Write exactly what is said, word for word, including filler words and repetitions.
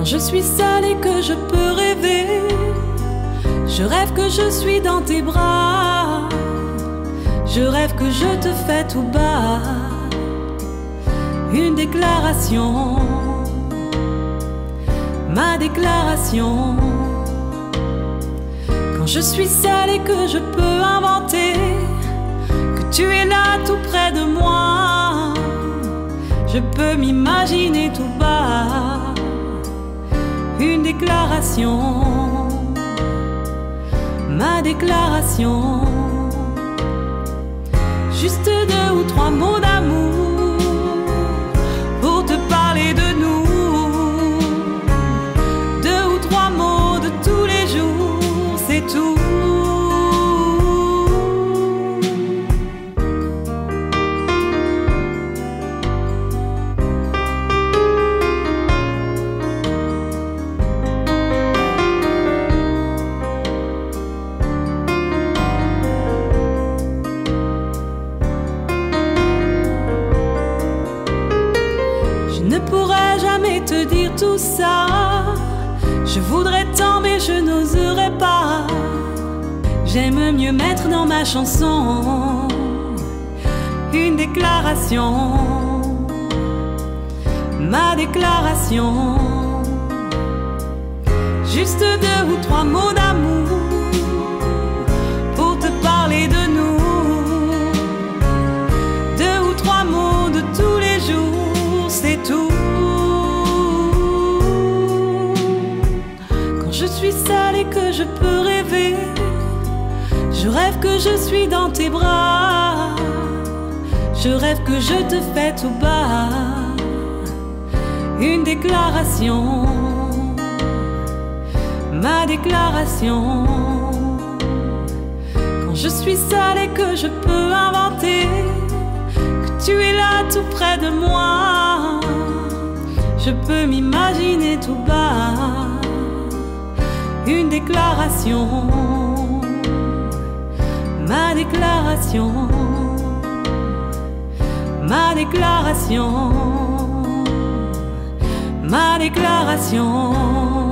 je suis seule et que je peux rêver, je rêve que je suis dans tes bras, je rêve que je te fais tout bas une déclaration, ma déclaration. Quand je suis seule et que je peux inventer que tu es là tout près de moi, je peux m'imaginer tout bas une déclaration, ma déclaration. Juste deux ou trois mots d'amour pour te parler de nous, deux ou trois mots de tous les jours, c'est tout. Je ne pourrais jamais te dire tout ça, je voudrais tant mais je n'oserais pas. J'aime mieux mettre dans ma chanson une déclaration, ma déclaration. Juste deux ou trois mots d'amour pour te parler de nous, deux ou trois mots de tous les jours, c'est tout. Quand je suis seule et que je peux rêver, je rêve que je suis dans tes bras, je rêve que je te fais tout bas une déclaration, ma déclaration. Quand je suis seule et que je peux inventer que tu es là tout près de moi, je peux m'imaginer tout bas une déclaration, ma déclaration, ma déclaration, ma déclaration.